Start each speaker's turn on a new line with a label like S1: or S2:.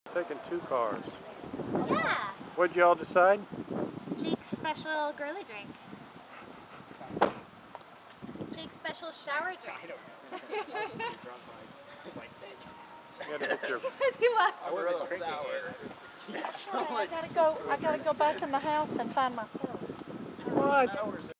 S1: Taking 2 cars.
S2: Yeah.
S1: What'd y'all decide?
S2: Jake's special girly drink. Jake's special shower drink.
S1: You gotta hit your...
S3: I was a little sour.
S4: I gotta go back in the house and find my purse.
S1: What?